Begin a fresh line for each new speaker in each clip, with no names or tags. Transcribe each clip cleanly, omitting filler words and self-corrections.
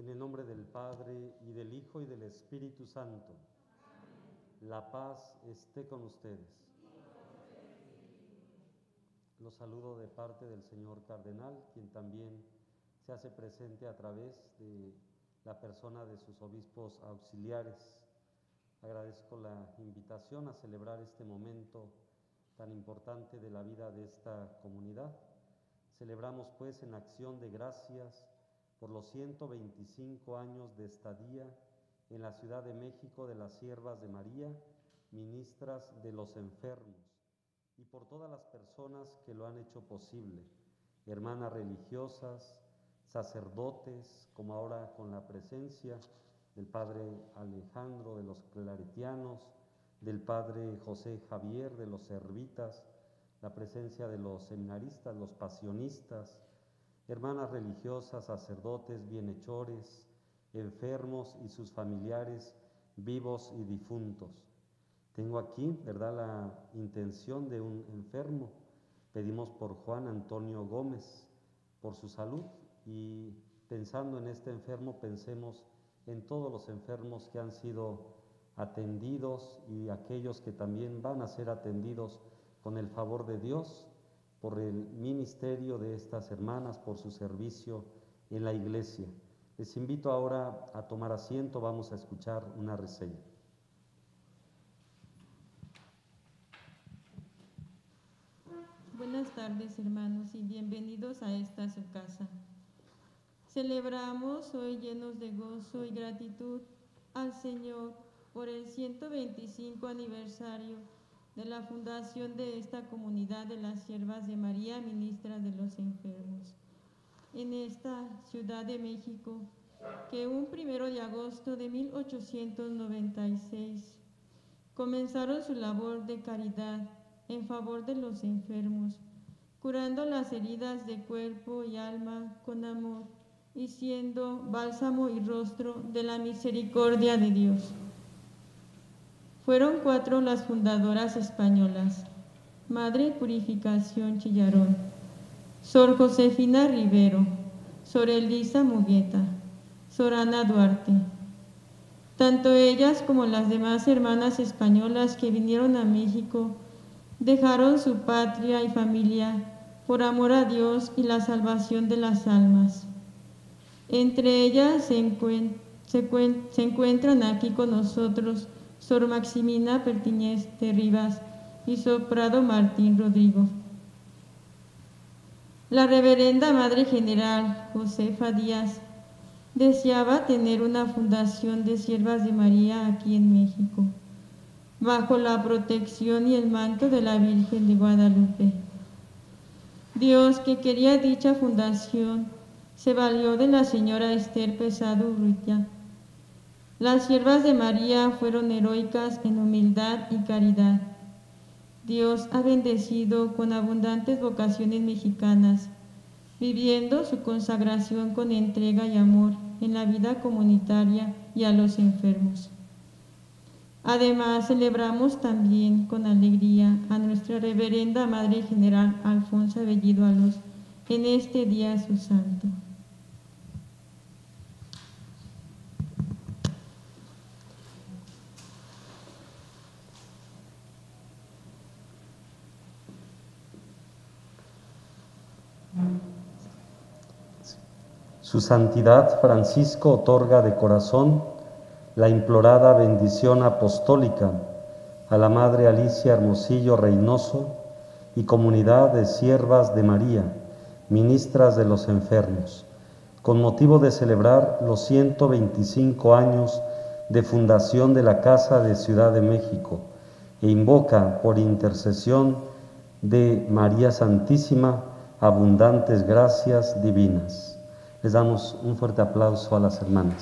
En el nombre del Padre, y del Hijo, y del Espíritu Santo. La paz esté con ustedes. Los saludo de parte del señor Cardenal, quien también se hace presente a través de la persona de sus obispos auxiliares. Agradezco la invitación a celebrar este momento tan importante de la vida de esta comunidad. Celebramos pues en acción de gracias por los 125 años de estadía en la Ciudad de México de las Siervas de María, ministras de los enfermos, y por todas las personas que lo han hecho posible, hermanas religiosas, sacerdotes, como ahora con la presencia del Padre Alejandro de los Claretianos, del Padre José Javier de los Servitas, la presencia de los seminaristas, los pasionistas, hermanas religiosas, sacerdotes, bienhechores, enfermos y sus familiares, vivos y difuntos. Tengo aquí, ¿verdad?, la intención de un enfermo. Pedimos por Juan Antonio Gómez, por su salud, y pensando en este enfermo, pensemos en todos los enfermos que han sido atendidos y aquellos que también van a ser atendidos con el favor de Dios, por el ministerio de estas hermanas, por su servicio en la iglesia. Les invito ahora a tomar asiento, vamos a escuchar una reseña.
Buenas tardes, hermanos, y bienvenidos a esta su casa. Celebramos hoy llenos de gozo y gratitud al Señor por el 125 aniversario de la fundación de esta comunidad de las Siervas de María, ministras de los enfermos, en esta Ciudad de México, que un 1 de agosto de 1896 comenzaron su labor de caridad en favor de los enfermos, curando las heridas de cuerpo y alma con amor y siendo bálsamo y rostro de la misericordia de Dios. Fueron 4 las fundadoras españolas: Madre Purificación Chillarón, Sor Josefina Rivero, Sor Elisa Mugueta, Sor Ana Duarte. Tanto ellas como las demás hermanas españolas que vinieron a México dejaron su patria y familia por amor a Dios y la salvación de las almas. Entre ellas se encuentran aquí con nosotros Sor Maximina Pertiñez de Rivas y Sor Prado Martín Rodrigo. La reverenda Madre General Josefa Díaz deseaba tener una fundación de Siervas de María aquí en México, bajo la protección y el manto de la Virgen de Guadalupe. Dios, que quería dicha fundación, se valió de la señora Esther Pesado Urrutia. Las Siervas de María fueron heroicas en humildad y caridad. Dios ha bendecido con abundantes vocaciones mexicanas, viviendo su consagración con entrega y amor en la vida comunitaria y a los enfermos. Además, celebramos también con alegría a nuestra reverenda Madre General Alfonsa Bellido Alós en este día su santo.
Su Santidad Francisco otorga de corazón la implorada bendición apostólica a la Madre Alicia Hermosillo Reynoso y comunidad de Siervas de María, ministras de los enfermos, con motivo de celebrar los 125 años de fundación de la Casa de Ciudad de México, e invoca por intercesión de María Santísima abundantes gracias divinas. Les damos un fuerte aplauso a las hermanas.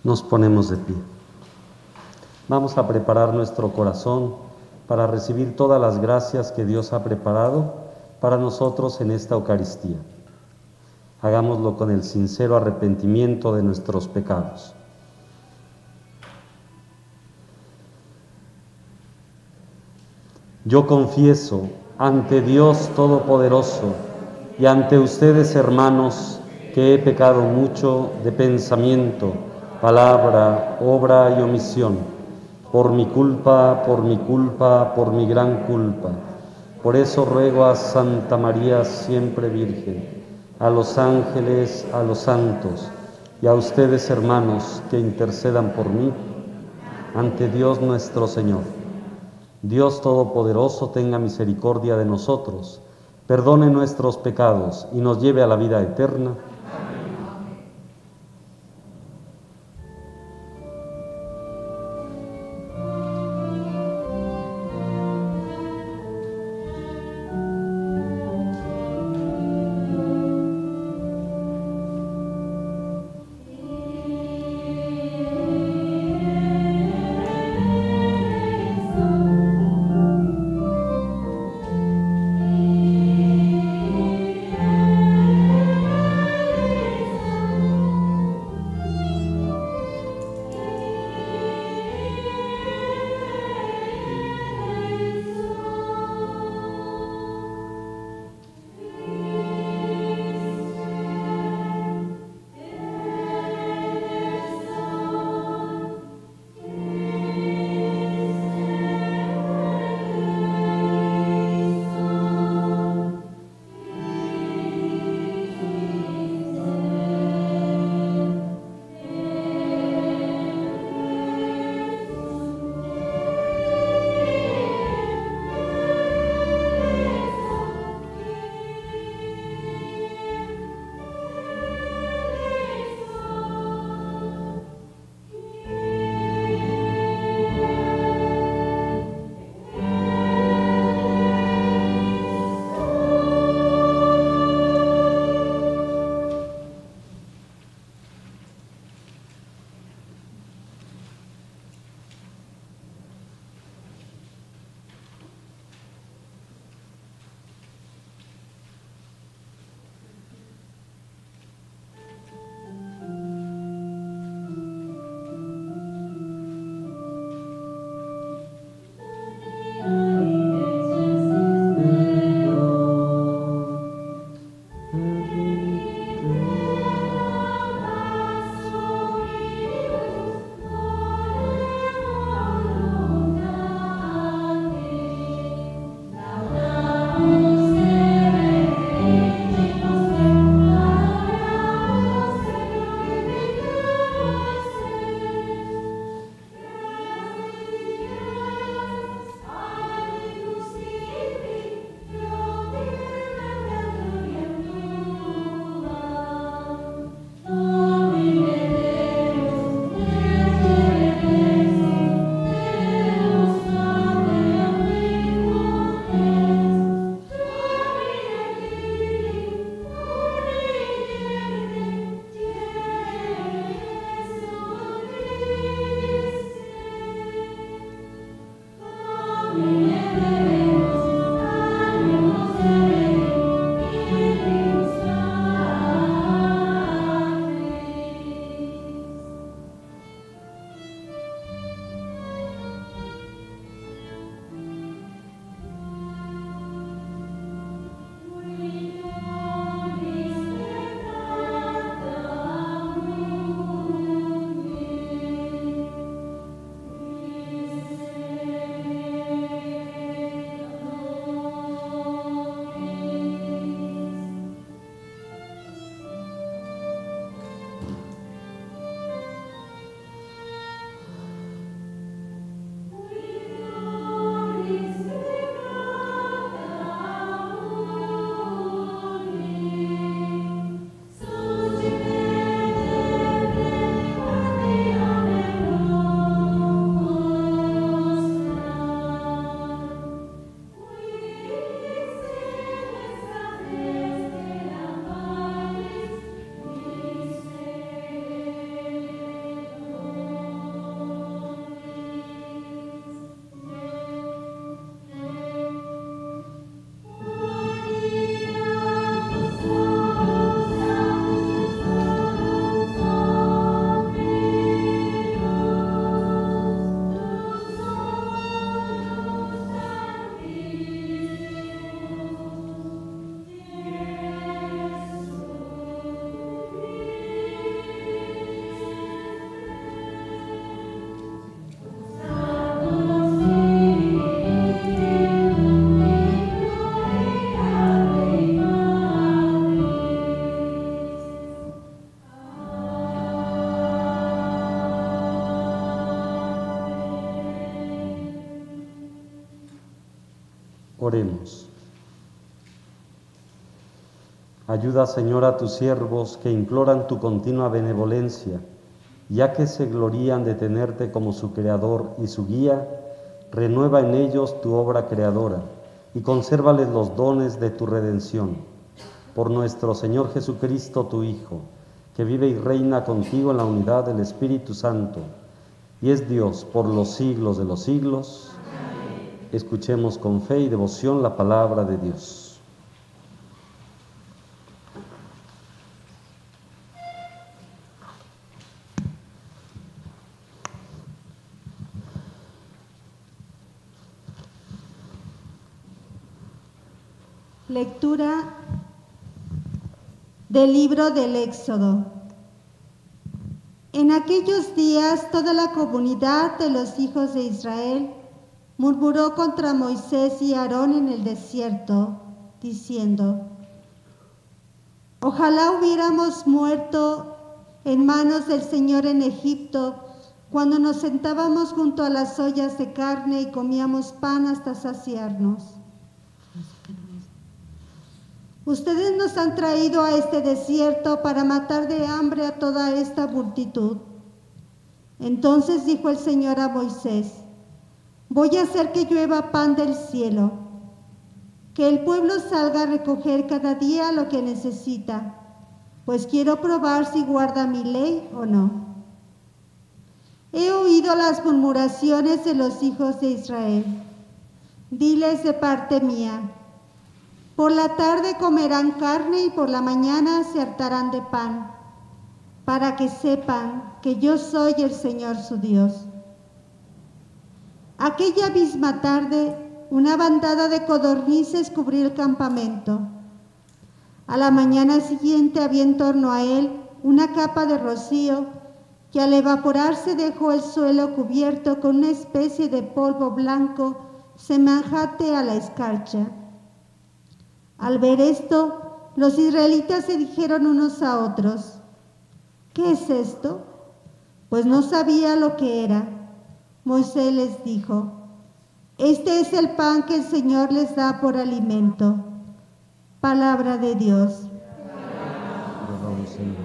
Nos ponemos de pie. Vamos a preparar nuestro corazón para recibir todas las gracias que Dios ha preparado para nosotros en esta Eucaristía. Hagámoslo con el sincero arrepentimiento de nuestros pecados. Yo confieso ante Dios Todopoderoso y ante ustedes, hermanos, que he pecado mucho de pensamiento, palabra, obra y omisión, por mi culpa, por mi gran culpa. Por eso ruego a Santa María siempre Virgen, a los ángeles, a los santos y a ustedes, hermanos, que intercedan por mí ante Dios nuestro Señor. Dios Todopoderoso tenga misericordia de nosotros, perdone nuestros pecados y nos lleve a la vida eterna. Oremos. Ayuda, Señor, a tus siervos que imploran tu continua benevolencia, ya que se glorían de tenerte como su Creador y su guía. Renueva en ellos tu obra creadora y consérvales los dones de tu redención. Por nuestro Señor Jesucristo, tu Hijo, que vive y reina contigo en la unidad del Espíritu Santo, y es Dios por los siglos de los siglos. Amén. Escuchemos con fe y devoción la palabra de Dios.
Lectura del libro del Éxodo. En aquellos días toda la comunidad de los hijos de Israel murmuró contra Moisés y Aarón en el desierto, diciendo: ojalá hubiéramos muerto en manos del Señor en Egipto, cuando nos sentábamos junto a las ollas de carne y comíamos pan hasta saciarnos. Ustedes nos han traído a este desierto para matar de hambre a toda esta multitud. Entonces dijo el Señor a Moisés: voy a hacer que llueva pan del cielo, que el pueblo salga a recoger cada día lo que necesita, pues quiero probar si guarda mi ley o no. He oído las murmuraciones de los hijos de Israel. Diles de parte mía: por la tarde comerán carne y por la mañana se hartarán de pan, para que sepan que yo soy el Señor su Dios. Aquella misma tarde, una bandada de codornices cubrió el campamento. A la mañana siguiente había en torno a él una capa de rocío que al evaporarse dejó el suelo cubierto con una especie de polvo blanco semejante a la escarcha. Al ver esto, los israelitas se dijeron unos a otros: ¿qué es esto? Pues no sabía lo que era. Moisés les dijo: este es el pan que el Señor les da por alimento. Palabra de Dios.
Alabamos, Señor.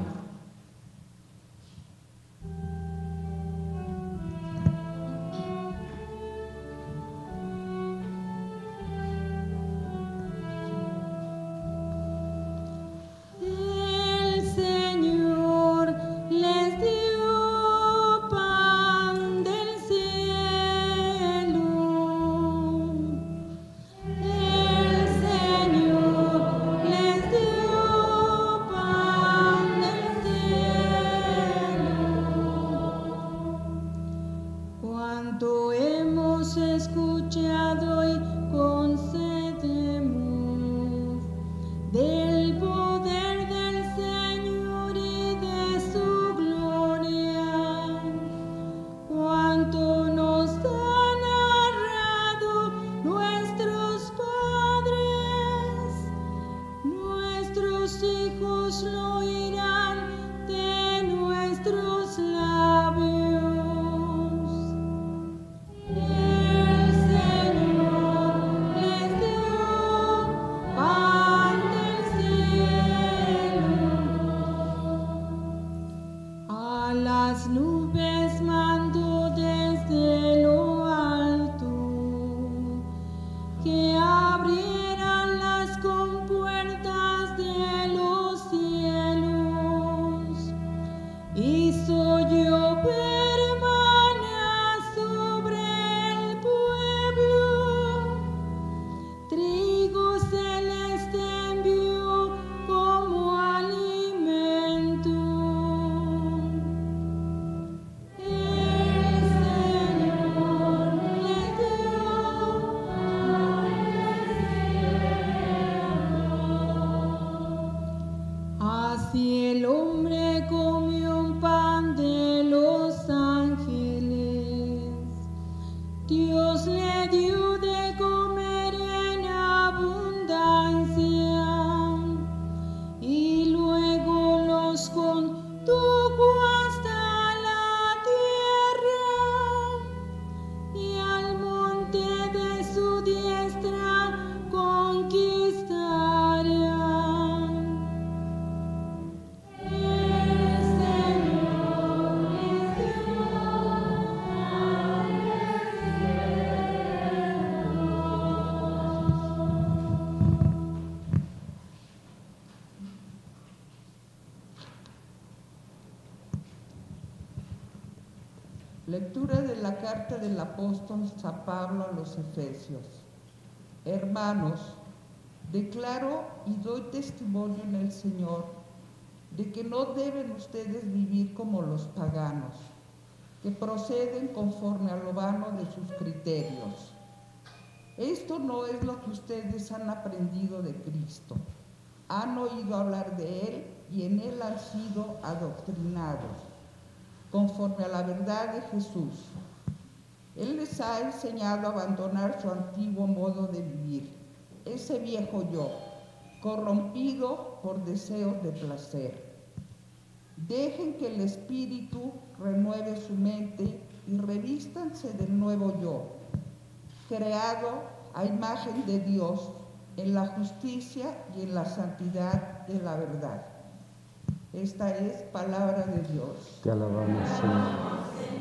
Lectura de la carta del apóstol San Pablo a los Efesios. Hermanos, declaro y doy testimonio en el Señor de que no deben ustedes vivir como los paganos, que proceden conforme a lo vano de sus criterios. Esto no es lo que ustedes han aprendido de Cristo. Han oído hablar de Él y en Él han sido adoctrinados, conforme a la verdad de Jesús. Él les ha enseñado a abandonar su antiguo modo de vivir, ese viejo yo, corrompido por deseos de placer. Dejen que el Espíritu renueve su mente y revístanse del nuevo yo, creado a imagen de Dios en la justicia y en la santidad de la verdad. Esta es palabra de Dios.
Te alabamos, Señor.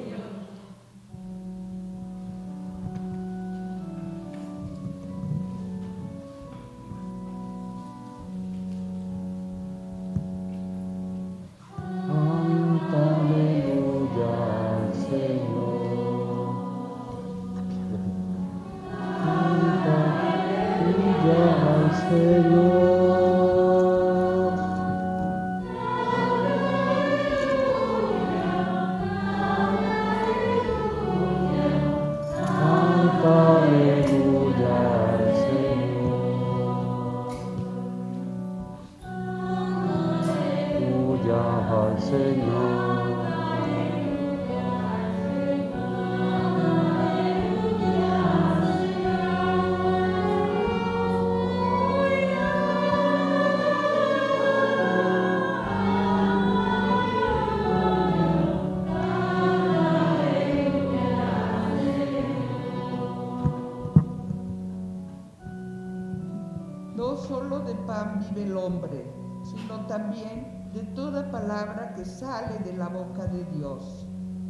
No solo de pan vive el hombre, sino también de toda palabra que sale de la boca de Dios.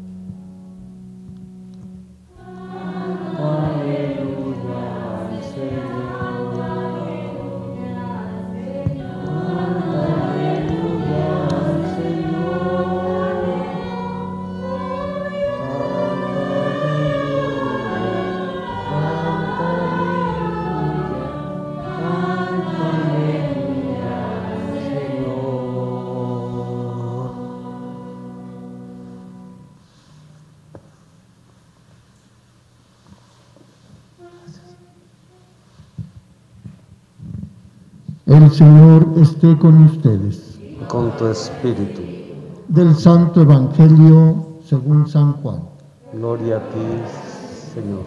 El Señor esté con ustedes.
Con tu espíritu.
Del Santo Evangelio según San Juan.
Gloria a ti, Señor.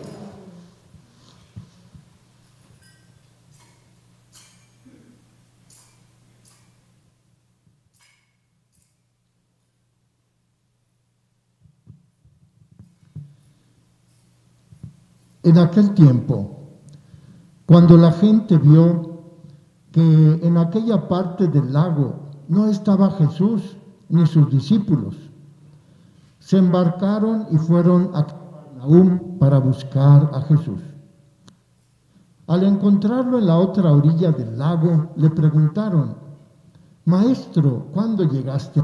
En aquel tiempo, cuando la gente vio que en aquella parte del lago no estaba Jesús ni sus discípulos, se embarcaron y fueron a Capernaum para buscar a Jesús. Al encontrarlo en la otra orilla del lago, le preguntaron: Maestro, ¿cuándo llegaste?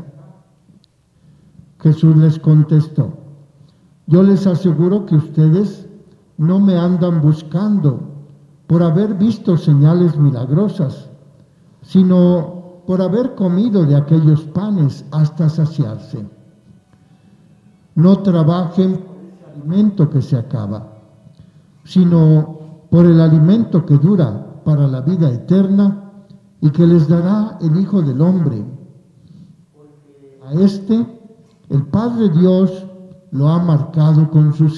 Jesús les contestó: Yo les aseguro que ustedes no me andan buscando por haber visto señales milagrosas, sino por haber comido de aquellos panes hasta saciarse. No trabajen por el alimento que se acaba, sino por el alimento que dura para la vida eterna y que les dará el Hijo del Hombre. A este, el Padre Dios lo ha marcado con sus...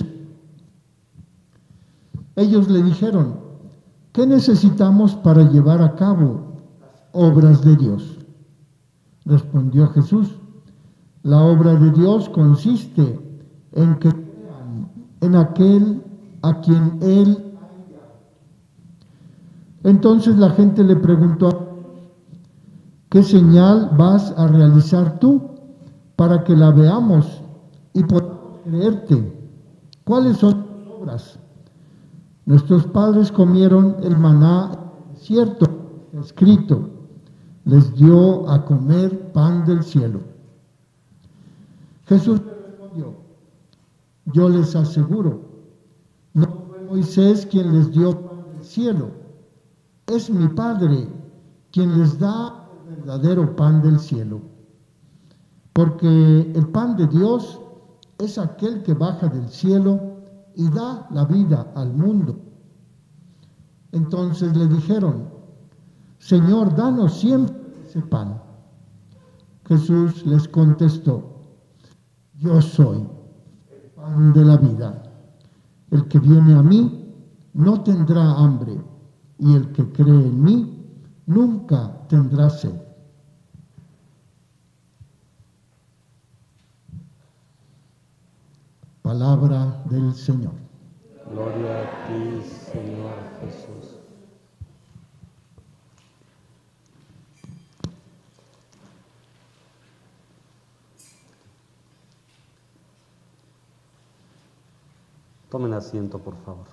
Ellos le dijeron: ¿qué necesitamos para llevar a cabo las obras de Dios? Respondió Jesús: la obra de Dios consiste en que crean en aquel a quien Él ha enviado. Entonces la gente le preguntó: ¿qué señal vas a realizar tú para que la veamos y podamos creerte? ¿Cuáles son tus obras? Nuestros padres comieron el maná en el desierto, escrito: les dio a comer pan del cielo. Jesús respondió: Yo les aseguro, no fue Moisés quien les dio pan del cielo, es mi Padre quien les da el verdadero pan del cielo. Porque el pan de Dios es aquel que baja del cielo y da la vida al mundo. Entonces le dijeron, Señor, danos siempre ese pan. Jesús les contestó, yo soy el pan de la vida. El que viene a mí no tendrá hambre, y el que cree en mí nunca tendrá sed. Palabra del Señor.
Gloria a ti, Señor Jesús. Tomen asiento, por favor.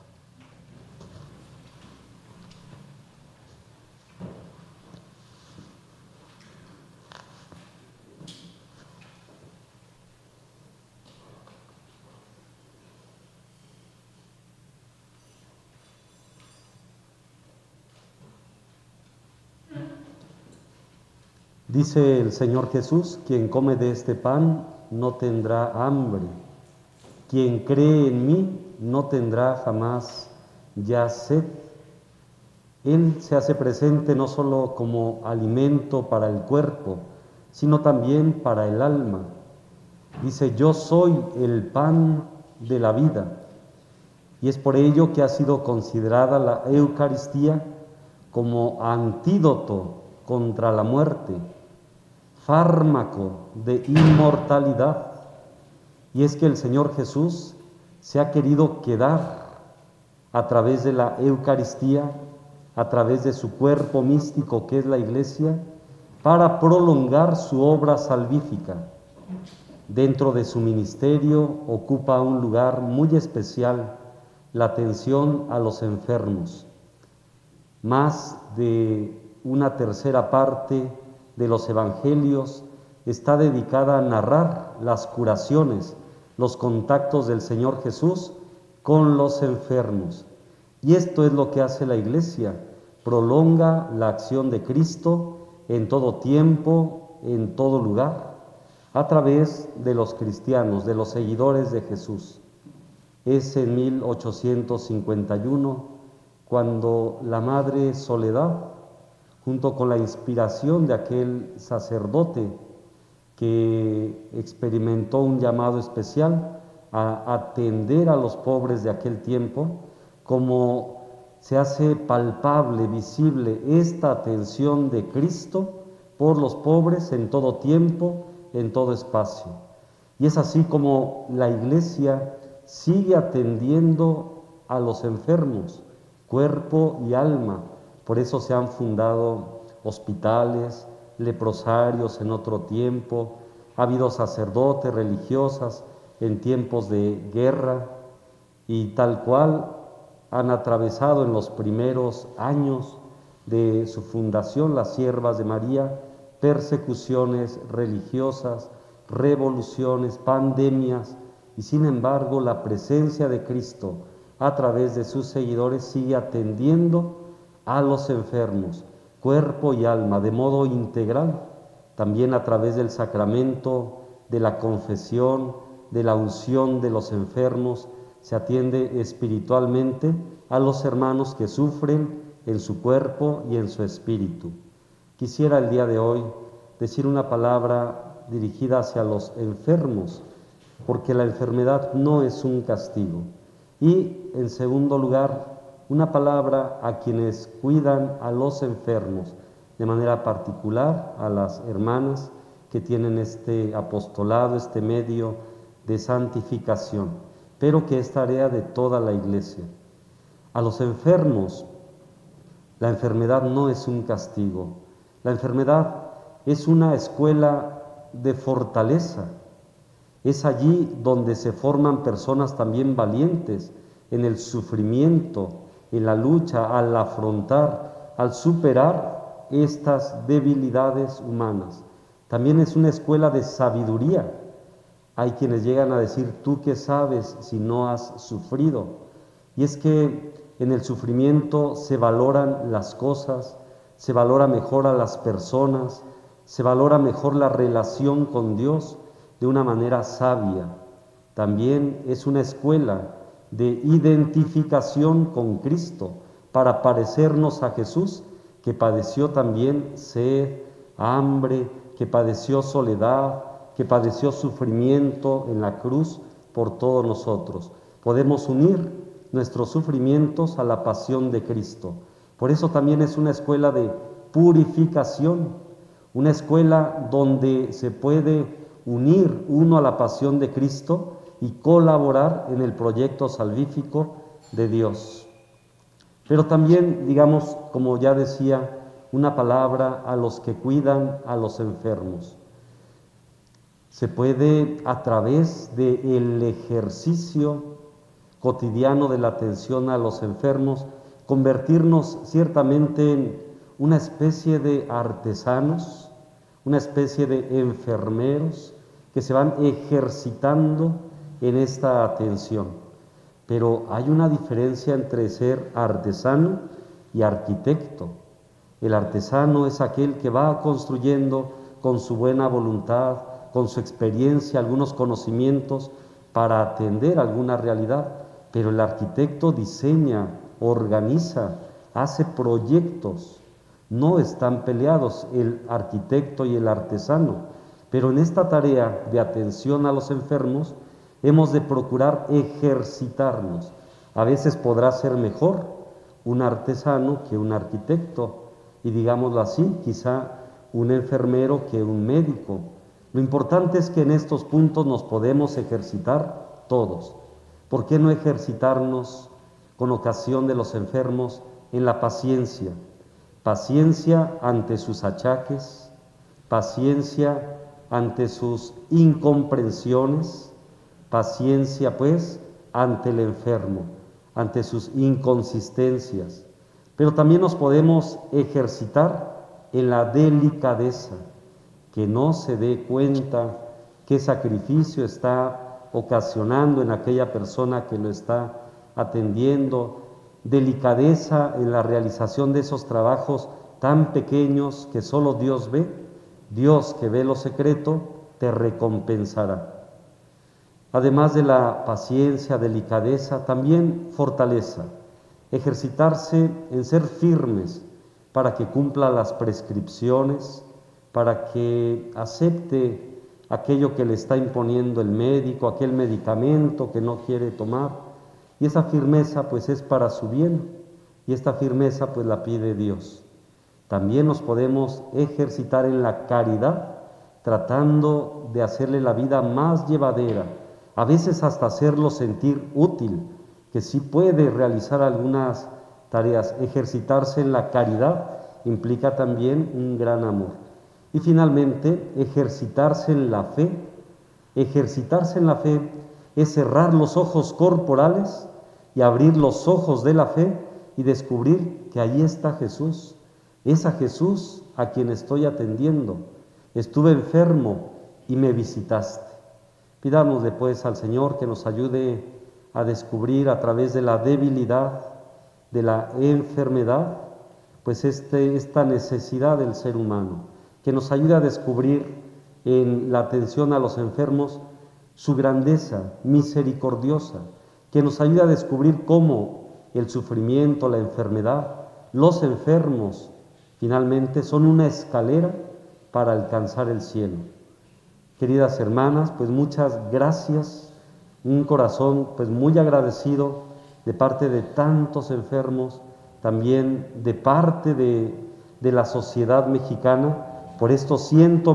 Dice el Señor Jesús, quien come de este pan no tendrá hambre. Quien cree en mí no tendrá jamás ya sed. Él se hace presente no solo como alimento para el cuerpo, sino también para el alma. Dice, yo soy el pan de la vida. Y es por ello que ha sido considerada la Eucaristía como antídoto contra la muerte, fármaco de inmortalidad. Y es que el Señor Jesús se ha querido quedar a través de la Eucaristía, a través de su cuerpo místico que es la Iglesia, para prolongar su obra salvífica. Dentro de su ministerio ocupa un lugar muy especial la atención a los enfermos. Más de una tercera parte de los evangelios está dedicada a narrar las curaciones, los contactos del Señor Jesús con los enfermos. Y esto es lo que hace la Iglesia, prolonga la acción de Cristo en todo tiempo, en todo lugar, a través de los cristianos, de los seguidores de Jesús. Es en 1851 cuando la Madre Soledad, junto con la inspiración de aquel sacerdote que experimentó un llamado especial a atender a los pobres de aquel tiempo, como se hace palpable, visible esta atención de Cristo por los pobres en todo tiempo, en todo espacio. Y es así como la Iglesia sigue atendiendo a los enfermos, cuerpo y alma. Por eso se han fundado hospitales, leprosarios en otro tiempo, ha habido sacerdotes, religiosas en tiempos de guerra, y tal cual han atravesado en los primeros años de su fundación las siervas de María persecuciones religiosas, revoluciones, pandemias, y sin embargo la presencia de Cristo a través de sus seguidores sigue atendiendo a los enfermos, cuerpo y alma, de modo integral, también a través del sacramento de la confesión, de la unción de los enfermos, se atiende espiritualmente a los hermanos que sufren en su cuerpo y en su espíritu. Quisiera el día de hoy decir una palabra dirigida hacia los enfermos, porque la enfermedad no es un castigo. Y, en segundo lugar, una palabra a quienes cuidan a los enfermos, de manera particular a las hermanas que tienen este apostolado, este medio de santificación, pero que es tarea de toda la Iglesia. A los enfermos, la enfermedad no es un castigo, la enfermedad es una escuela de fortaleza. Es allí donde se forman personas también valientes en el sufrimiento, en la lucha, al afrontar, al superar estas debilidades humanas. También es una escuela de sabiduría, Hay quienes llegan a decir, ¿tú qué sabes si no has sufrido? Y es que en el sufrimiento se valoran las cosas, se valora mejor a las personas, se valora mejor la relación con Dios de una manera sabia. También es una escuela de identificación con Cristo para parecernos a Jesús, que padeció también sed, hambre, que padeció soledad, que padeció sufrimiento en la cruz por todos nosotros. Podemos unir nuestros sufrimientos a la pasión de Cristo. Por eso también es una escuela de purificación, una escuela donde se puede unir uno a la pasión de Cristo y colaborar en el proyecto salvífico de Dios. Pero también, digamos, como ya decía, una palabra a los que cuidan a los enfermos. Se puede, a través del ejercicio cotidiano de la atención a los enfermos, convertirnos ciertamente en una especie de artesanos, una especie de enfermeros que se van ejercitando en esta atención. Pero hay una diferencia entre ser artesano y arquitecto. El artesano es aquel que va construyendo con su buena voluntad, con su experiencia, algunos conocimientos para atender alguna realidad, pero el arquitecto diseña, organiza, hace proyectos. No están peleados el arquitecto y el artesano, pero en esta tarea de atención a los enfermos hemos de procurar ejercitarnos. A veces podrá ser mejor un artesano que un arquitecto, y digámoslo así, quizá un enfermero que un médico. Lo importante es que en estos puntos nos podemos ejercitar todos. ¿Por qué no ejercitarnos con ocasión de los enfermos en la paciencia? Paciencia ante sus achaques, paciencia ante sus incomprensiones, paciencia pues ante el enfermo, ante sus inconsistencias. Pero también nos podemos ejercitar en la delicadeza, que no se dé cuenta qué sacrificio está ocasionando en aquella persona que lo está atendiendo, delicadeza en la realización de esos trabajos tan pequeños que solo Dios ve. Dios, que ve lo secreto, te recompensará. Además de la paciencia, delicadeza, también fortaleza, ejercitarse en ser firmes para que cumpla las prescripciones, para que acepte aquello que le está imponiendo el médico, aquel medicamento que no quiere tomar. Y esa firmeza pues es para su bien, y esta firmeza pues la pide Dios. También nos podemos ejercitar en la caridad, tratando de hacerle la vida más llevadera, a veces hasta hacerlo sentir útil, que sí puede realizar algunas tareas. Ejercitarse en la caridad implica también un gran amor. Y finalmente, ejercitarse en la fe. Ejercitarse en la fe es cerrar los ojos corporales y abrir los ojos de la fe y descubrir que allí está Jesús. Es a Jesús a quien estoy atendiendo. Estuve enfermo y me visitaste. Pidámosle pues al Señor que nos ayude a descubrir a través de la debilidad, de la enfermedad, pues esta necesidad del ser humano, que nos ayude a descubrir en la atención a los enfermos su grandeza misericordiosa, que nos ayude a descubrir cómo el sufrimiento, la enfermedad, los enfermos, finalmente son una escalera para alcanzar el cielo. Queridas hermanas, pues muchas gracias, un corazón pues muy agradecido de parte de tantos enfermos, también de parte de la sociedad mexicana, por estos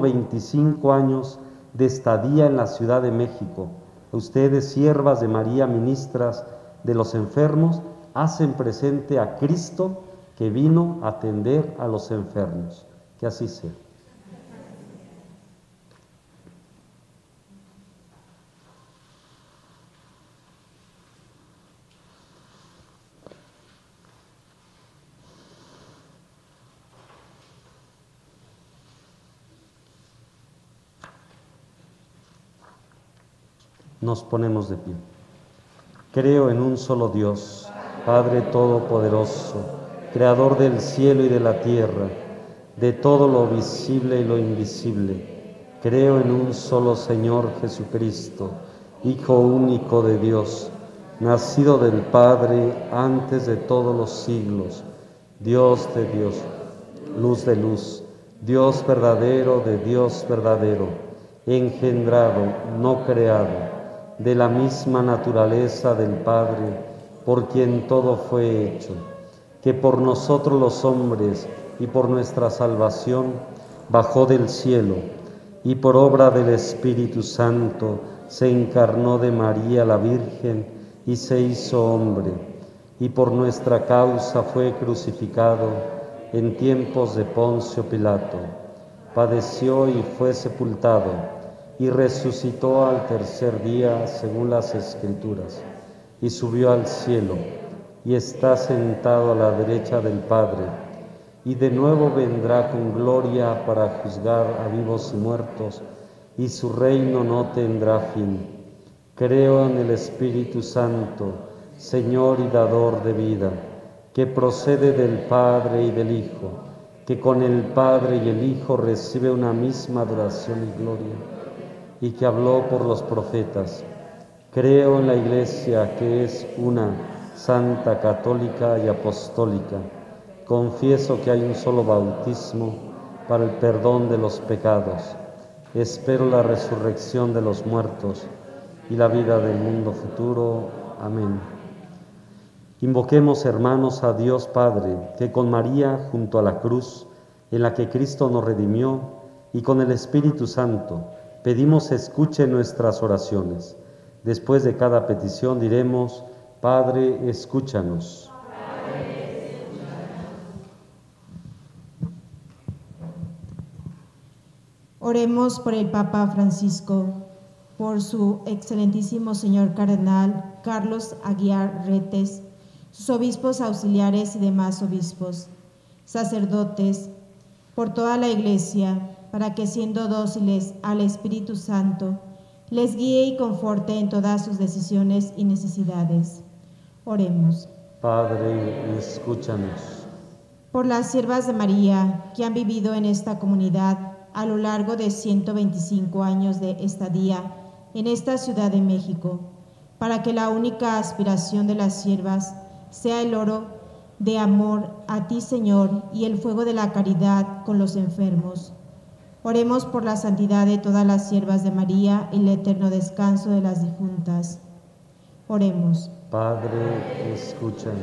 125 años de estadía en la Ciudad de México. Ustedes, siervas de María, ministras de los enfermos, hacen presente a Cristo que vino a atender a los enfermos. Que así sea. Nos ponemos de pie. Creo en un solo Dios, Padre Todopoderoso, Creador del cielo y de la tierra, de todo lo visible y lo invisible. Creo en un solo Señor Jesucristo, Hijo único de Dios, nacido del Padre antes de todos los siglos, Dios de Dios, luz de luz, Dios verdadero de Dios verdadero, engendrado, no creado, de la misma naturaleza del Padre, por quien todo fue hecho, que por nosotros los hombres y por nuestra salvación bajó del cielo, y por obra del Espíritu Santo se encarnó de María la Virgen y se hizo hombre, y por nuestra causa fue crucificado en tiempos de Poncio Pilato. Padeció y fue sepultado, y resucitó al tercer día según las Escrituras, y subió al cielo, y está sentado a la derecha del Padre, y de nuevo vendrá con gloria para juzgar a vivos y muertos, y su reino no tendrá fin. Creo en el Espíritu Santo, Señor y dador de vida, que procede del Padre y del Hijo, que con el Padre y el Hijo recibe una misma adoración y gloria, y que habló por los profetas. Creo en la Iglesia, que es una, santa, católica y apostólica. Confieso que hay un solo bautismo para el perdón de los pecados. Espero la resurrección de los muertos y la vida del mundo futuro. Amén. Invoquemos, hermanos, a Dios Padre, que con María junto a la cruz, en la que Cristo nos redimió, y con el Espíritu Santo, pedimos escuche nuestras oraciones. Después de cada petición diremos: Padre, escúchanos.
Oremos por el Papa Francisco, por su excelentísimo señor cardenal Carlos Aguiar Retes, sus obispos auxiliares y demás obispos, sacerdotes, por toda la Iglesia, para que siendo dóciles al Espíritu Santo, les guíe y conforte en todas sus decisiones y necesidades. Oremos.
Padre, escúchanos.
Por las siervas de María que han vivido en esta comunidad a lo largo de 125 años de estadía en esta Ciudad de México, para que la única aspiración de las siervas sea el oro de amor a ti, Señor, y el fuego de la caridad con los enfermos. Oremos por la santidad de todas las siervas de María y el eterno descanso de las difuntas. Oremos.
Padre, escúchanos.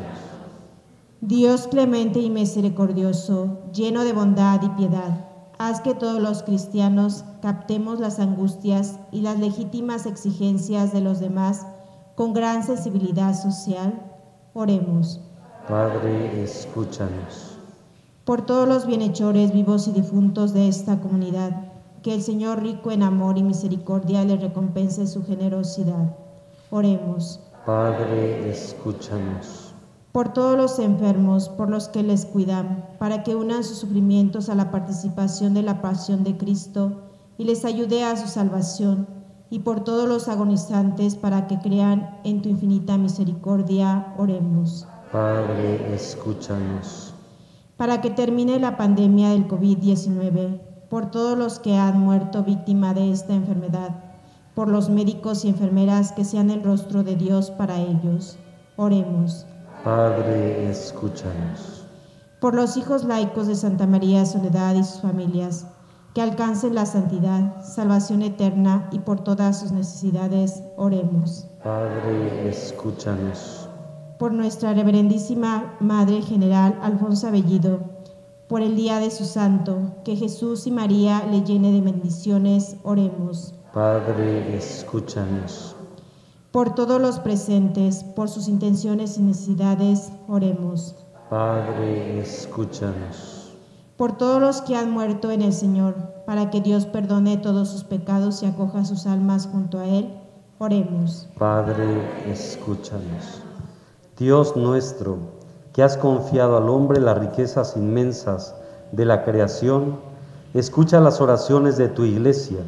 Dios clemente y misericordioso, lleno de bondad y piedad, haz que todos los cristianos captemos las angustias y las legítimas exigencias de los demás con gran sensibilidad social. Oremos.
Padre, escúchanos.
Por todos los bienhechores vivos y difuntos de esta comunidad, que el Señor rico en amor y misericordia les recompense su generosidad. Oremos.
Padre, escúchanos.
Por todos los enfermos, por los que les cuidan, para que unan sus sufrimientos a la participación de la pasión de Cristo y les ayude a su salvación, y por todos los agonizantes, para que crean en tu infinita misericordia. Oremos.
Padre, escúchanos.
Para que termine la pandemia del COVID-19, por todos los que han muerto víctima de esta enfermedad, por los médicos y enfermeras que sean el rostro de Dios para ellos. Oremos.
Padre, escúchanos.
Por los hijos laicos de Santa María Soledad y sus familias, que alcancen la santidad, salvación eterna, y por todas sus necesidades. Oremos.
Padre, escúchanos.
Por nuestra reverendísima Madre General Alfonso Bellido, por el día de su santo, que Jesús y María le llene de bendiciones. Oremos.
Padre, escúchanos.
Por todos los presentes, por sus intenciones y necesidades. Oremos.
Padre, escúchanos.
Por todos los que han muerto en el Señor, para que Dios perdone todos sus pecados y acoja sus almas junto a Él. Oremos.
Padre, escúchanos. Dios nuestro, que has confiado al hombre las riquezas inmensas de la creación, escucha las oraciones de tu Iglesia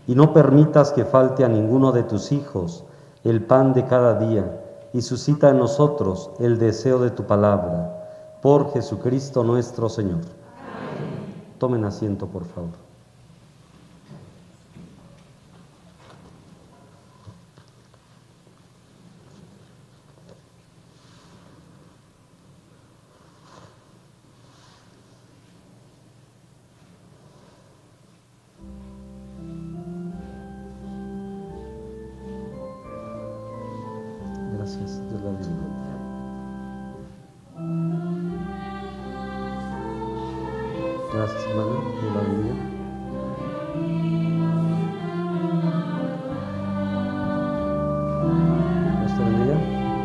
y no permitas que falte a ninguno de tus hijos el pan de cada día, y suscita en nosotros el deseo de tu palabra. Por Jesucristo nuestro Señor. Amén. Tomen asiento, por favor. Gracias, Dios la bendiga. Gracias, hermana, Dios la bendiga. Dios te bendiga.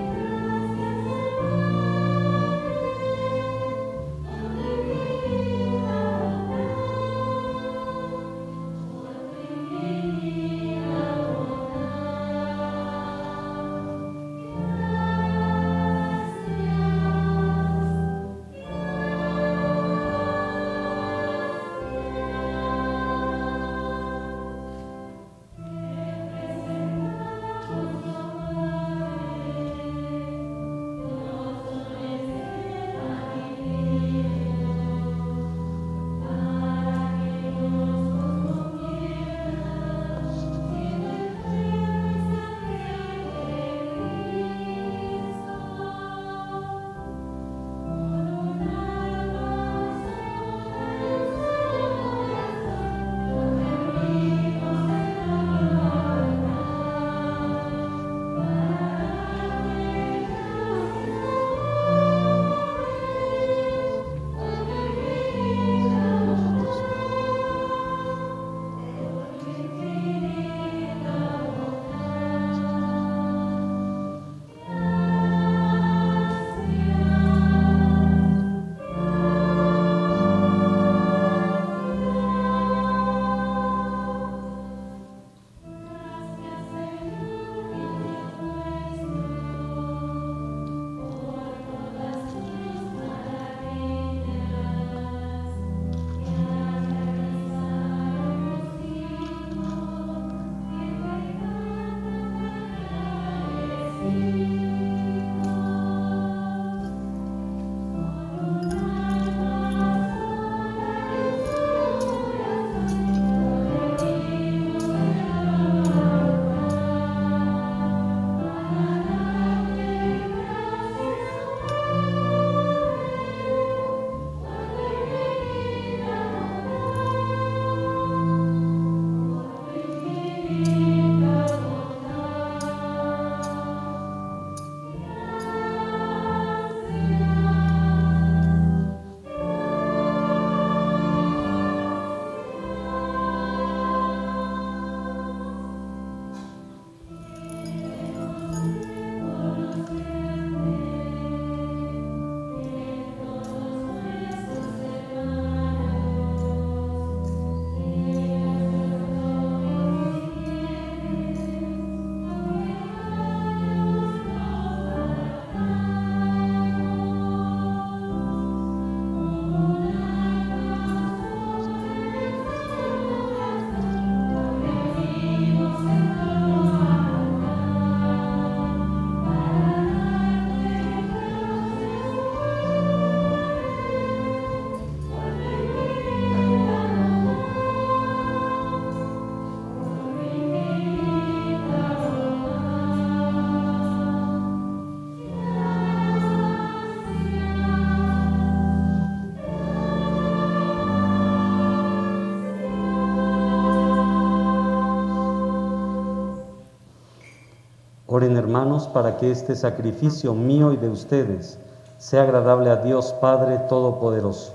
Oren, hermanos, para que este sacrificio mío y de ustedes sea agradable a Dios Padre Todopoderoso.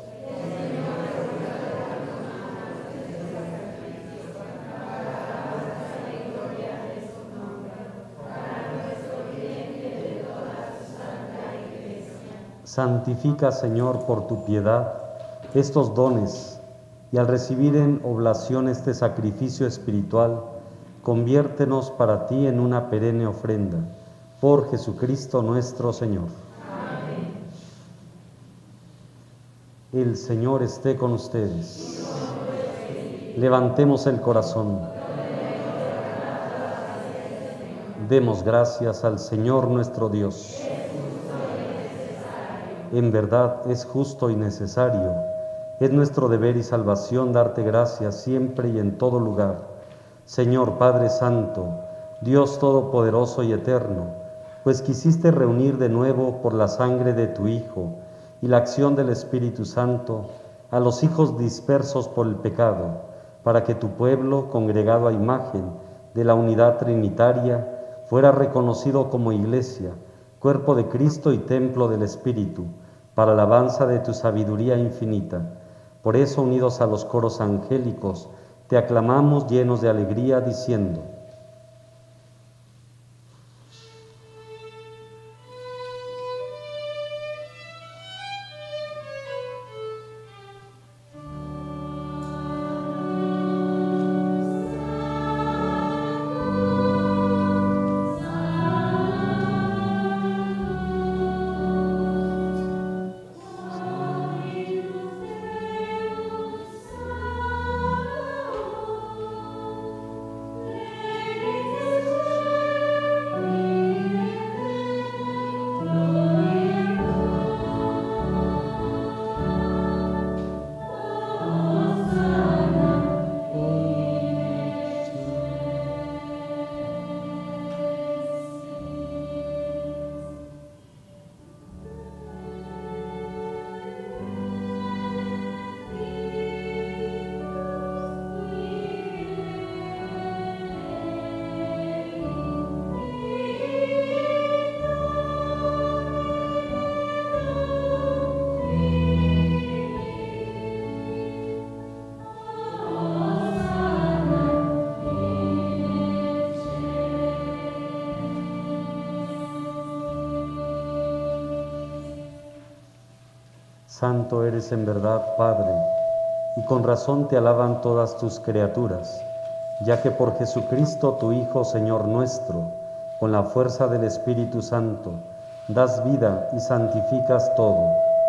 Santifica, Señor, por tu piedad estos dones, y al recibir en oblación este sacrificio espiritual, conviértenos para ti en una perenne ofrenda. Por Jesucristo nuestro Señor. Amén. El Señor esté con ustedes. Levantemos el corazón. Demos gracias al Señor nuestro Dios. En verdad es justo y necesario. Es nuestro deber y salvación darte gracias siempre y en todo lugar. Señor Padre Santo, Dios Todopoderoso y Eterno, pues quisiste reunir de nuevo por la sangre de tu Hijo y la acción del Espíritu Santo a los hijos dispersos por el pecado, para que tu pueblo, congregado a imagen de la unidad trinitaria, fuera reconocido como Iglesia, cuerpo de Cristo y templo del Espíritu, para alabanza de tu sabiduría infinita. Por eso, unidos a los coros angélicos, te aclamamos llenos de alegría, diciendo: Santo eres en verdad, Padre, y con razón te alaban todas tus criaturas, ya que por Jesucristo tu Hijo, Señor nuestro, con la fuerza del Espíritu Santo, das vida y santificas todo,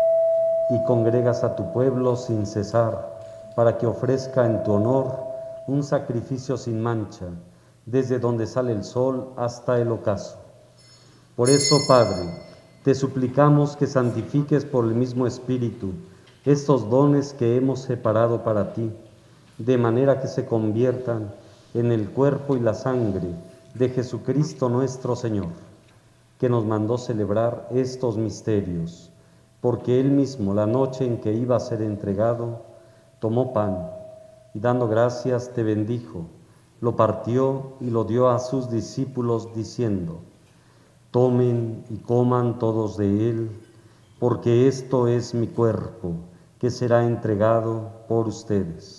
y congregas a tu pueblo sin cesar, para que ofrezca en tu honor un sacrificio sin mancha, desde donde sale el sol hasta el ocaso. Por eso, Padre, te suplicamos que santifiques por el mismo Espíritu estos dones que hemos separado para ti, de manera que se conviertan en el cuerpo y la sangre de Jesucristo nuestro Señor, que nos mandó celebrar estos misterios, porque Él mismo, la noche en que iba a ser entregado, tomó pan y dando gracias te bendijo, lo partió y lo dio a sus discípulos diciendo: tomen y coman todos de él, porque esto es mi cuerpo, que será entregado por ustedes.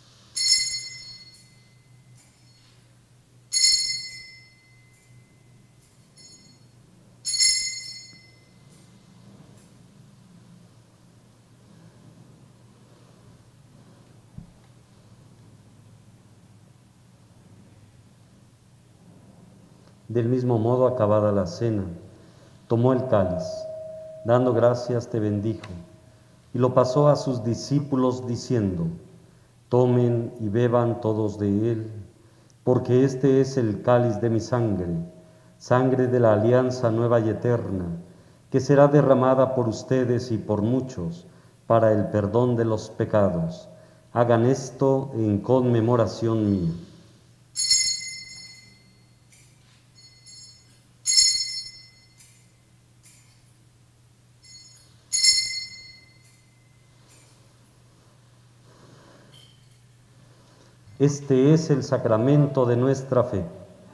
Del mismo modo, acabada la cena, tomó el cáliz, dando gracias te bendijo, y lo pasó a sus discípulos diciendo: tomen y beban todos de él, porque este es el cáliz de mi sangre, sangre de la alianza nueva y eterna, que será derramada por ustedes y por muchos para el perdón de los pecados. Hagan esto en conmemoración mía. Este es el sacramento de nuestra fe.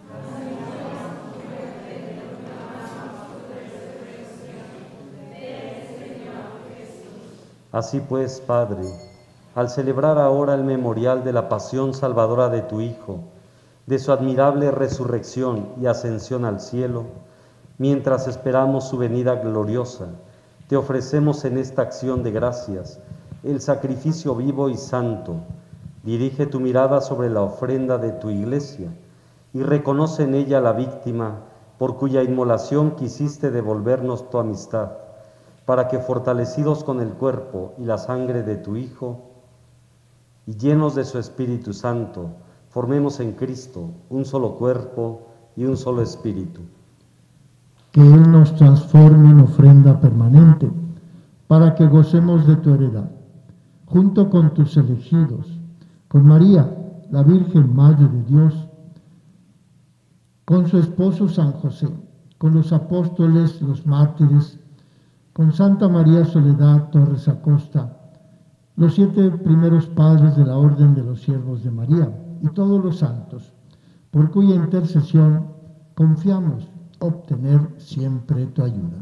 Así pues, Padre, al celebrar ahora el memorial de la pasión salvadora de tu Hijo, de su admirable resurrección y ascensión al cielo, mientras esperamos su venida gloriosa, te ofrecemos en esta acción de gracias el sacrificio vivo y santo. Dirige tu mirada sobre la ofrenda de tu Iglesia y reconoce en ella la víctima por cuya inmolación quisiste devolvernos tu amistad, para que fortalecidos con el cuerpo y la sangre de tu Hijo y llenos de su Espíritu Santo, formemos en Cristo un solo cuerpo y un solo espíritu.
Que Él nos transforme en ofrenda permanente, para que gocemos de tu heredad, junto con tus elegidos, con María, la Virgen Madre de Dios, con su esposo San José, con los apóstoles, los mártires, con Santa María Soledad Torres Acosta, los 7 primeros padres de la Orden de los Siervos de María y todos los santos, por cuya intercesión confiamos obtener siempre tu ayuda.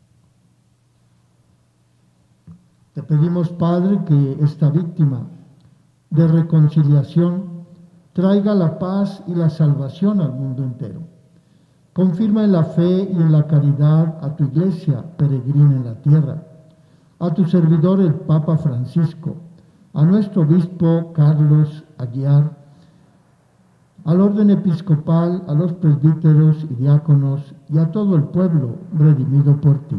Te pedimos, Padre, que esta víctima de reconciliación traiga la paz y la salvación al mundo entero. Confirma en la fe y en la caridad a tu Iglesia peregrina en la tierra, a tu servidor el Papa Francisco, a nuestro obispo Carlos Aguiar, al orden episcopal, a los presbíteros y diáconos y a todo el pueblo redimido por ti.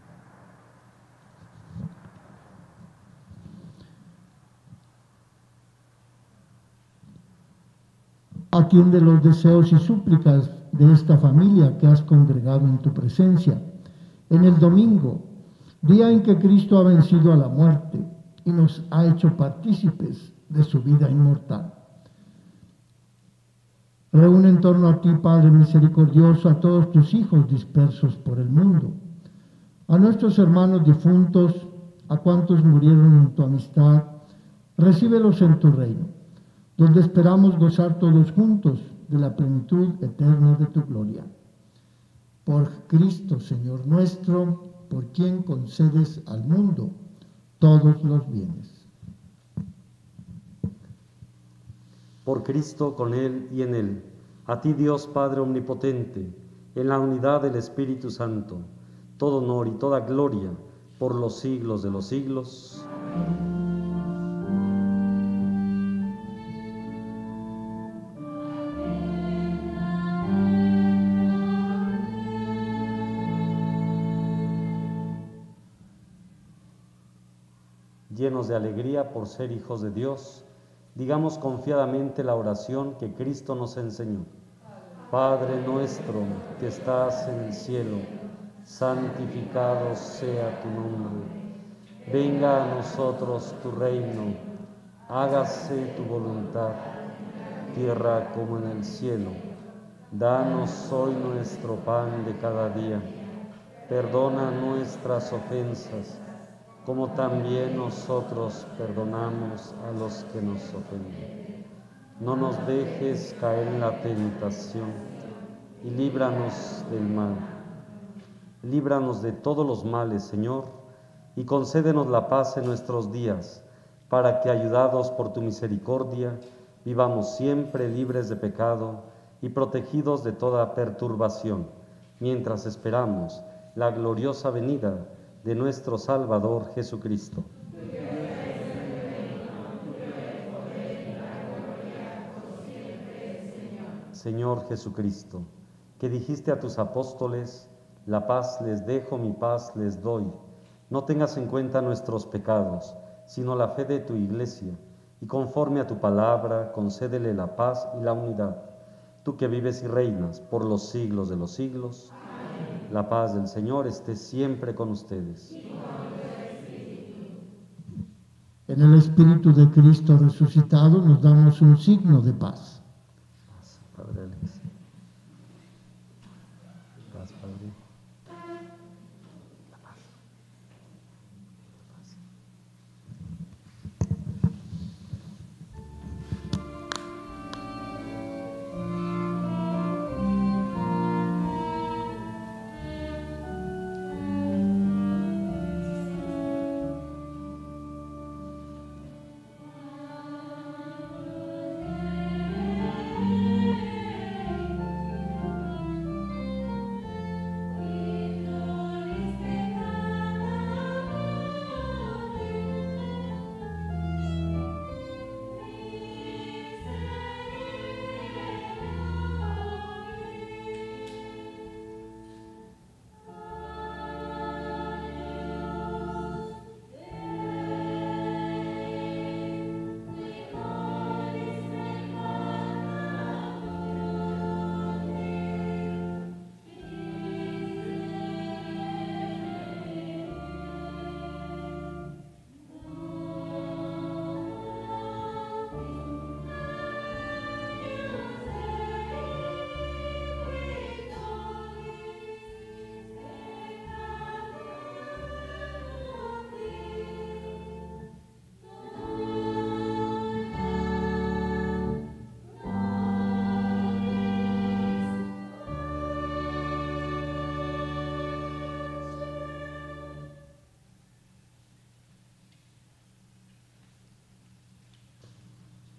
Atiende los deseos y súplicas de esta familia que has congregado en tu presencia en el domingo, día en que Cristo ha vencido a la muerte y nos ha hecho partícipes de su vida inmortal. Reúne en torno a ti, Padre misericordioso, a todos tus hijos dispersos por el mundo, a nuestros hermanos difuntos, a cuantos murieron en tu amistad, recíbelos en tu reino, donde esperamos gozar todos juntos de la plenitud eterna de tu gloria. Por Cristo, Señor nuestro, por quien concedes al mundo todos los bienes.
Por Cristo, con Él y en Él, a ti Dios Padre Omnipotente, en la unidad del Espíritu Santo, todo honor y toda gloria por los siglos de los siglos. Llenos de alegría por ser hijos de Dios, digamos confiadamente la oración que Cristo nos enseñó. Padre nuestro que estás en el cielo, santificado sea tu nombre. Venga a nosotros tu reino, hágase tu voluntad, tierra como en el cielo. Danos hoy nuestro pan de cada día. Perdona nuestras ofensas, como también nosotros perdonamos a los que nos ofenden. No nos dejes caer en la tentación y líbranos del mal. Líbranos de todos los males, Señor, y concédenos la paz en nuestros días, para que, ayudados por tu misericordia, vivamos siempre libres de pecado y protegidos de toda perturbación, mientras esperamos la gloriosa venida de nuestro Salvador Jesucristo. Señor Jesucristo, que dijiste a tus apóstoles, la paz les dejo, mi paz les doy. No tengas en cuenta nuestros pecados, sino la fe de tu Iglesia, y conforme a tu palabra, concédele la paz y la unidad. Tú que vives y reinas por los siglos de los siglos, la paz del Señor esté siempre con ustedes.
En el Espíritu de Cristo resucitado nos damos un signo de paz.
Padre Alex. Paz, Padre.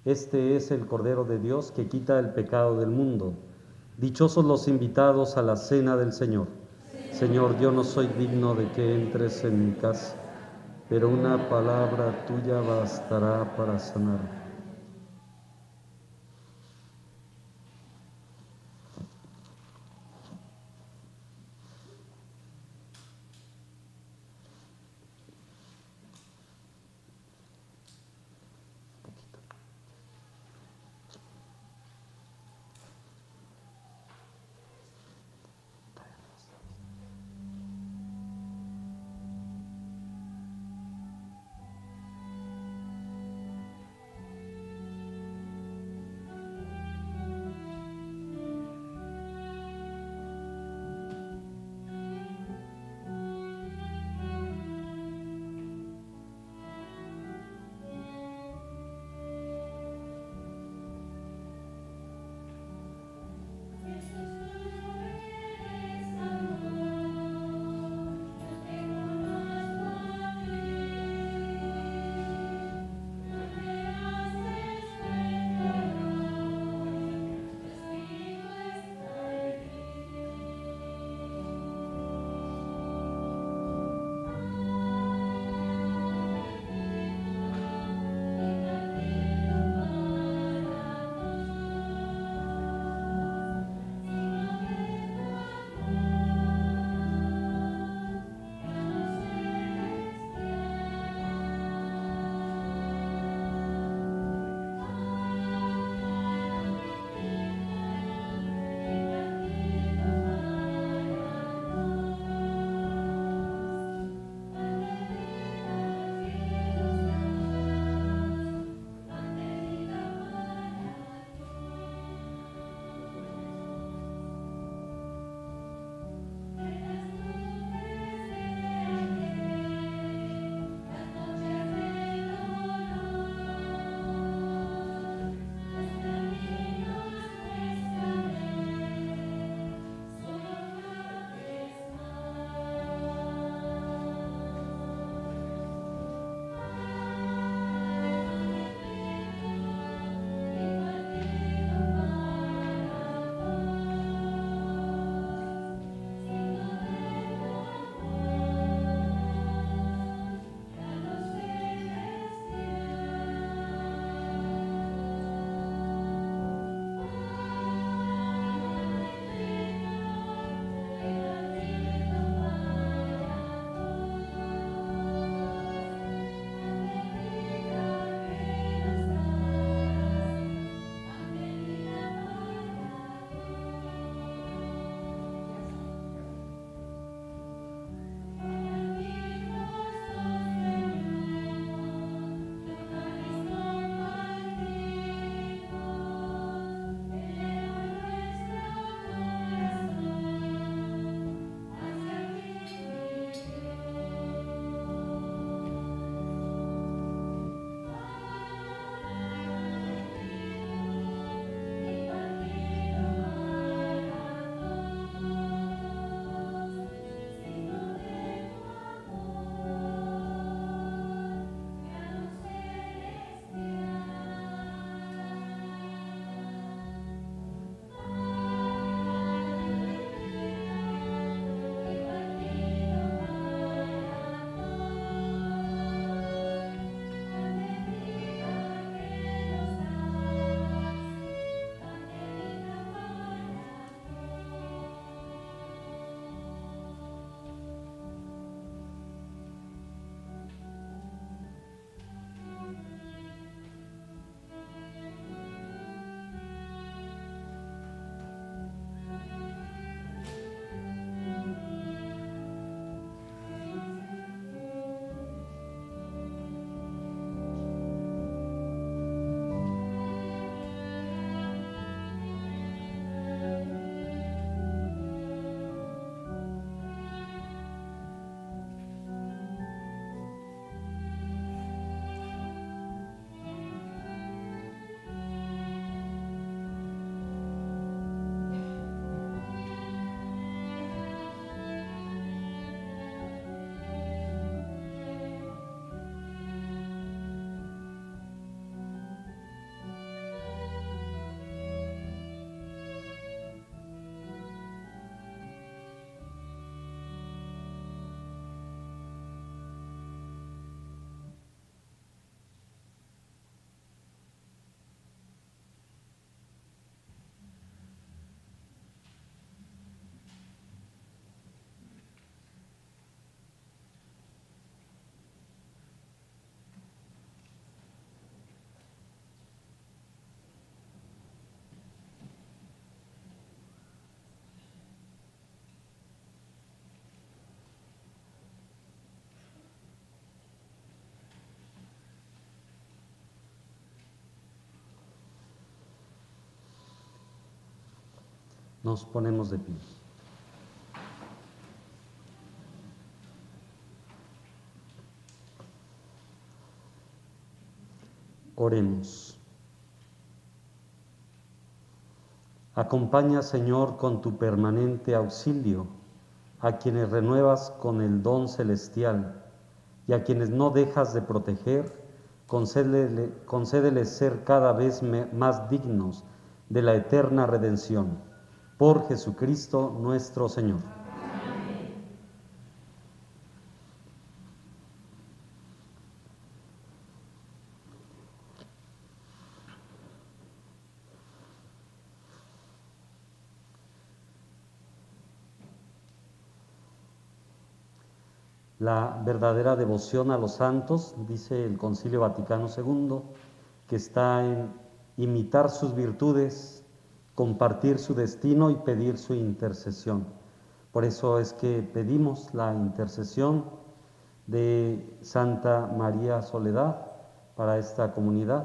Este es el Cordero de Dios que quita el pecado del mundo. Dichosos los invitados a la cena del Señor. Señor, yo no soy digno de que entres en mi casa, pero una palabra tuya bastará para sanar. Nos ponemos de pie. Oremos. Acompaña, Señor, con tu permanente auxilio a quienes renuevas con el don celestial y a quienes no dejas de proteger, concédeles ser cada vez más dignos de la eterna redención. Por Jesucristo nuestro Señor. La verdadera devoción a los santos, dice el Concilio Vaticano II, que está en imitar sus virtudes, compartir su destino y pedir su intercesión. Por eso es que pedimos la intercesión de Santa María Soledad para esta comunidad.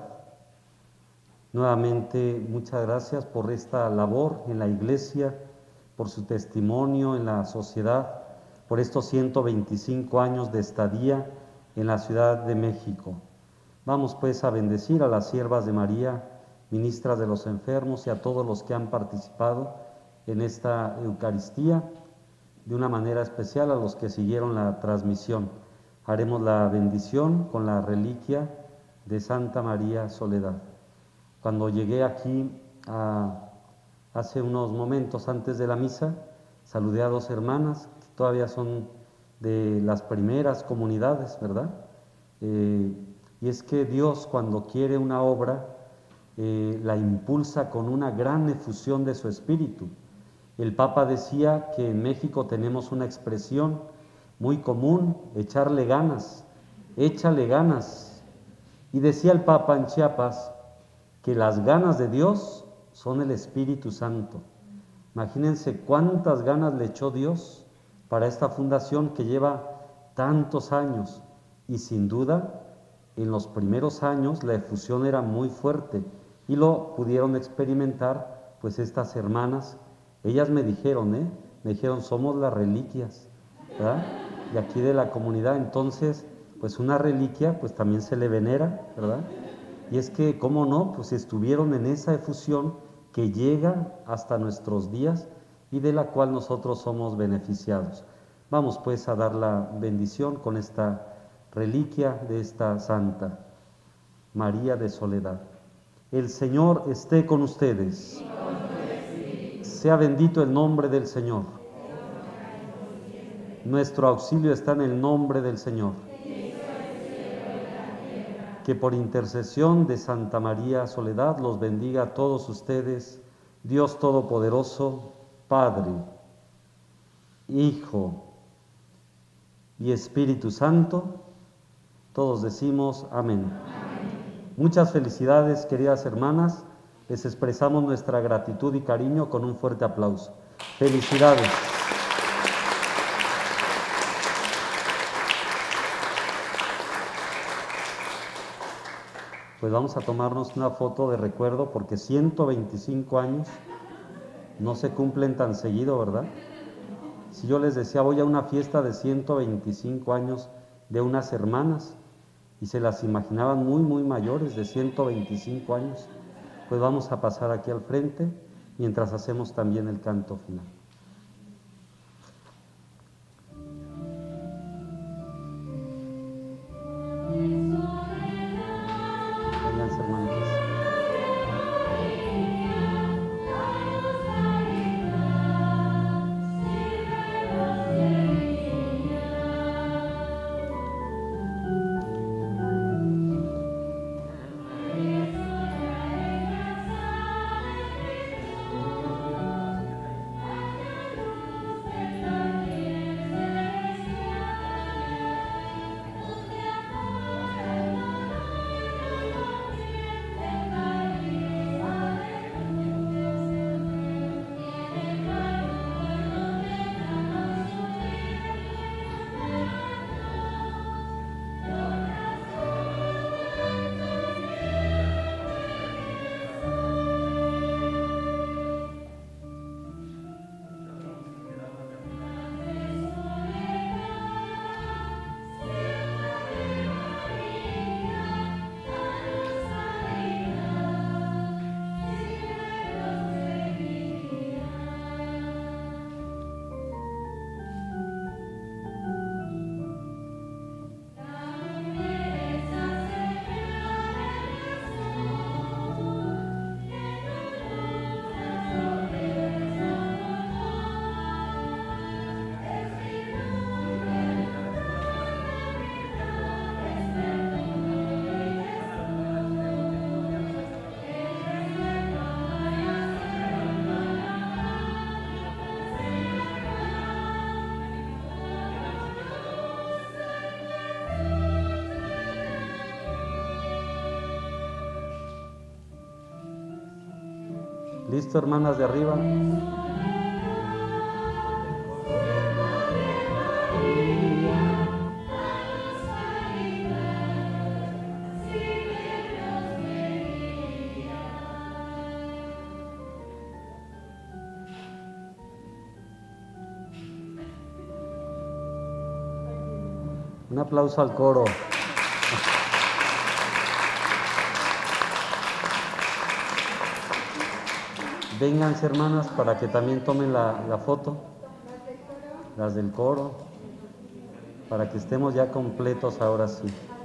Nuevamente, muchas gracias por esta labor en la Iglesia, por su testimonio en la sociedad, por estos 125 años de estadía en la Ciudad de México. Vamos pues a bendecir a las siervas de María, ministras de los enfermos, y a todos los que han participado en esta Eucaristía, de una manera especial a los que siguieron la transmisión. Haremos la bendición con la reliquia de Santa María Soledad. Cuando llegué aquí hace unos momentos antes de la misa, saludé a dos hermanas que todavía son de las primeras comunidades, ¿verdad? Y es que Dios, cuando quiere una obra, la impulsa con una gran efusión de su espíritu. El Papa decía que en México tenemos una expresión muy común: echarle ganas, échale ganas. Y decía el Papa en Chiapas que las ganas de Dios son el Espíritu Santo. Imagínense cuántas ganas le echó Dios para esta fundación que lleva tantos años, y sin duda en los primeros años la efusión era muy fuerte y lo pudieron experimentar pues estas hermanas. Ellas me dijeron, somos las reliquias, ¿verdad? Y aquí de la comunidad, entonces, pues una reliquia pues también se le venera, ¿verdad? Y es que, ¿cómo no? Pues estuvieron en esa efusión que llega hasta nuestros días y de la cual nosotros somos beneficiados. Vamos pues a dar la bendición con esta reliquia de esta santa, María de Soledad. El Señor esté con ustedes. Sea bendito el nombre del Señor. Nuestro auxilio está en el nombre del Señor. Que por intercesión de Santa María Soledad los bendiga a todos ustedes, Dios Todopoderoso, Padre, Hijo y Espíritu Santo. Todos decimos amén. Muchas felicidades, queridas hermanas. Les expresamos nuestra gratitud y cariño con un fuerte aplauso. ¡Felicidades! Pues vamos a tomarnos una foto de recuerdo, porque 125 años no se cumplen tan seguido, ¿verdad? Si yo les decía, voy a una fiesta de 125 años de unas hermanas, y se las imaginaban muy, muy mayores, de 125 años, pues vamos a pasar aquí al frente, mientras hacemos también el canto final. Vénganse, hermanos. ¿Listo, hermanas de arriba? Un aplauso al coro. Vénganse, hermanas, para que también tomen la foto. Las del coro. Para que estemos ya completos ahora sí.